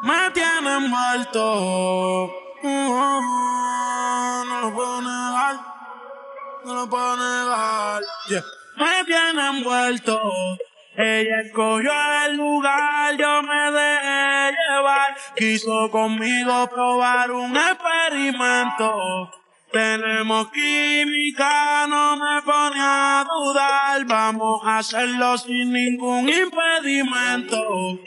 Me tiene envuelto. No lo puedo negar, no lo puedo negar. Yeah. Me tiene envuelto. Ella escogió el lugar, yo me dejé llevar. Quiso conmigo probar un experimento. Tenemos química, no me pone a dudar. Vamos a hacerlo sin ningún impedimento.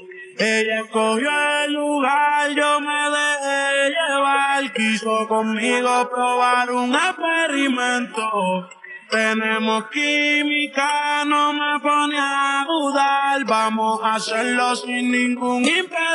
Ella escogió el lugar, yo me dejé llevar. Quiso conmigo probar un experimento. Tenemos química, no me pone a dudar. Vamos a hacerlo sin ningún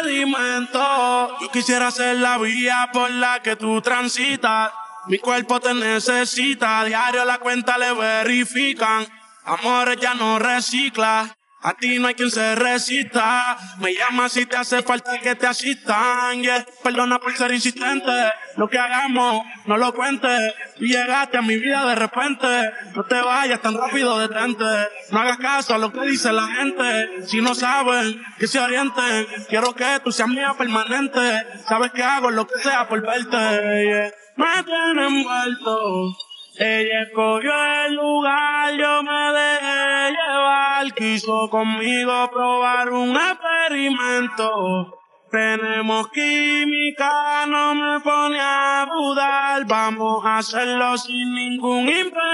impedimento. Yo quisiera ser la vía por la que tú transitas. Mi cuerpo te necesita, a diario la cuenta le verifican. Amores ya no recicla, a ti no hay quien se resista. Me llamas si te hace falta que te asistan, yeah. Perdona por ser insistente, lo que hagamos no lo cuentes. Y llegaste a mi vida de repente, no te vayas tan rápido, detente. No hagas caso a lo que dice la gente, si no saben, que se orienten. Quiero que tú seas mía permanente, sabes que hago lo que sea por verte, yeah. Me tiene envuelto. Ella escogió el lugar, yo me dejé llevar. Quiso conmigo probar un experimento. Tenemos química, no me pone a dudar. Vamos a hacerlo sin ningún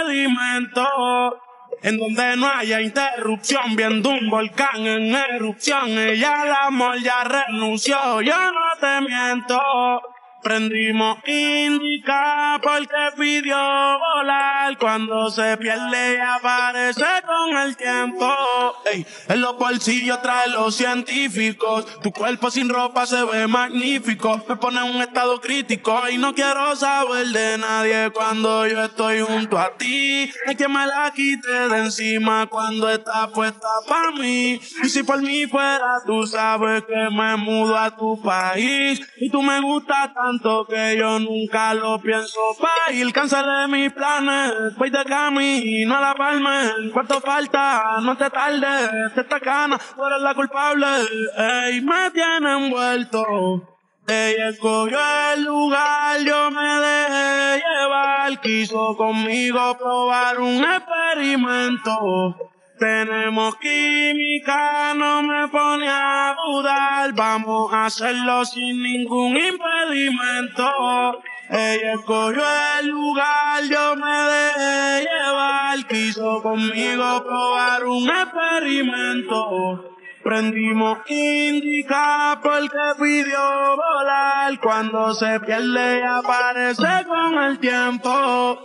impedimento. En donde no haya interrupción, viendo un volcán en erupción. Ella al amor ya renunció, yo no te miento. Prendimos indica porque pidió volar. Cuando se pierde y aparece con el tiempo. Ey, en los bolsillos trae los científicos. Tu cuerpo sin ropa se ve magnífico. Me pone en un estado crítico y no quiero saber de nadie cuando yo estoy junto a ti. Hay que me la quite de encima cuando está puesta pa' mí. Y si por mí fuera, tú sabes que me mudo a tu país. Y tú me gustas tanto que yo nunca lo pienso pa' ir. Cancelé mis planes, voy de camino a la palma. ¿Cuánto falta? No te tardes, te está gana, tú eres la culpable. Ey, me tiene envuelto. Ella escogió el lugar, yo me dejé llevar. Quiso conmigo probar un experimento. Tenemos química, no me pone a dudar. Vamos a hacerlo sin ningún impedimento. Ella escogió el lugar, yo me dejé llevar. Quiso conmigo probar un experimento. Prendimos indica porque pidió volar. Cuando se pierde y aparece con el tiempo.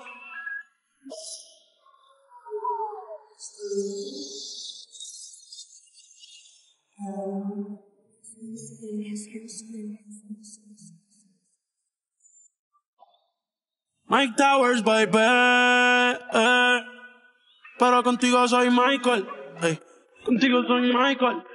Mike Towers, baby. Pero contigo soy Michael. Contigo soy Michael.